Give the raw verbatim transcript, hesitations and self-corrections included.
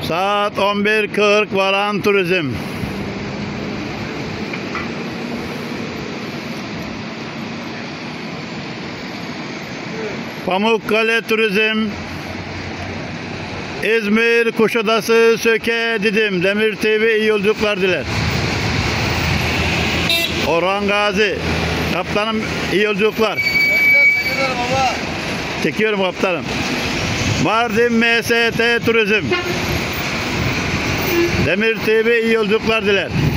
Saat on bir kırk Varan Turizm. Pamukkale Turizm. İzmir, Kuşadası, Söke, Didim. Demir T V iyi yolculuklar diler. Orhan Gazi. Kaptanım iyi yolculuklar. Çekiyorum kaptanım. Mardin M S T Turizm. Demir T V iyi yolculuklar diler.